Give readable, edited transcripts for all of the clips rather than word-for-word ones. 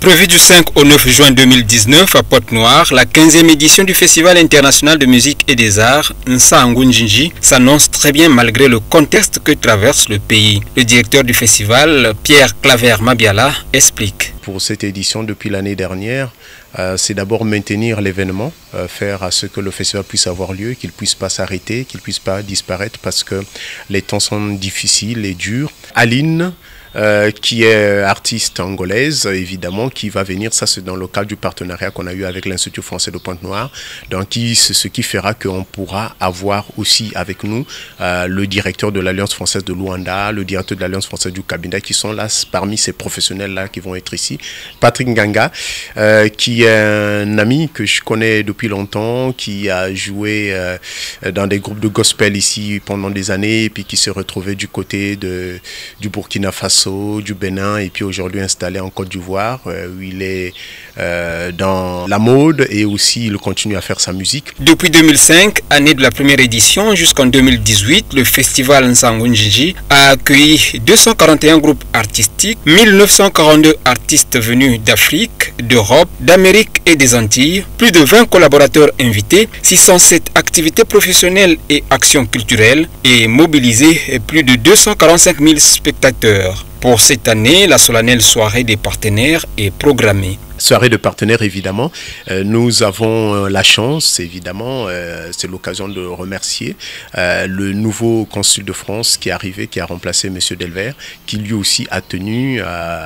Prévue du 5 au 9 juin 2019 à Pointe-Noire, la 15e édition du Festival international de musique et des arts Nsangunjinji s'annonce très bien malgré le contexte que traverse le pays. Le directeur du festival, Pierre Claver Mabiala, explique. Pour cette édition depuis l'année dernière, c'est d'abord maintenir l'événement, faire à ce que le festival puisse avoir lieu, qu'il ne puisse pas s'arrêter, qu'il ne puisse pas disparaître parce que les temps sont difficiles et durs. Aline, qui est artiste angolaise, évidemment, qui va venir, ça c'est dans le cadre du partenariat qu'on a eu avec l'Institut français de Pointe-Noire, donc c'est ce qui fera qu'on pourra avoir aussi avec nous le directeur de l'Alliance française de Luanda, le directeur de l'Alliance française du Cabinda, qui sont là parmi ces professionnels-là qui vont être ici. Patrick Nganga, qui est un ami que je connais depuis longtemps, qui a joué dans des groupes de gospel ici pendant des années, et puis qui s'est retrouvé du côté du Burkina Faso, du Bénin, et puis aujourd'hui installé en Côte d'Ivoire, où il est dans la mode et aussi il continue à faire sa musique. Depuis 2005, année de la première édition, jusqu'en 2018, le festival Nsangunjinji a accueilli 241 groupes artistiques, 1942 artistes venus d'Afrique, d'Europe, d'Amérique et des Antilles, plus de 20 collaborateurs invités, 607 activités professionnelles et actions culturelles et mobilisé plus de 245 000 spectateurs. Pour cette année, la solennelle soirée des partenaires est programmée. Soirée de partenaires, évidemment. Nous avons la chance, évidemment, c'est l'occasion de remercier le nouveau consul de France qui est arrivé, qui a remplacé M. Delvert, qui lui aussi a tenu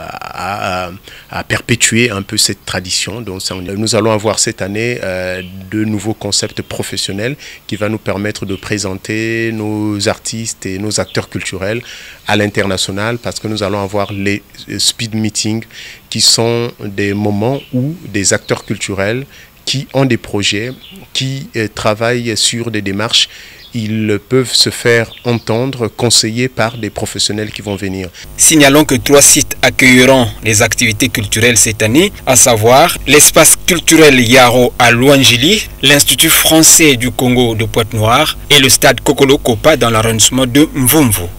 à perpétuer un peu cette tradition. Donc, nous allons avoir cette année de nouveaux concepts professionnels qui va nous permettre de présenter nos artistes et nos acteurs culturels à l'international, parce que nous allons avoir les speed meetings qui sont des moments où des acteurs culturels qui ont des projets, qui travaillent sur des démarches, ils peuvent se faire entendre, conseiller par des professionnels qui vont venir. Signalons que 3 sites accueilleront les activités culturelles cette année, à savoir l'espace culturel Yaro à Louangili, l'Institut français du Congo de Pointe-Noire et le stade Kokolo Kopa dans l'arrondissement de Mvumvu.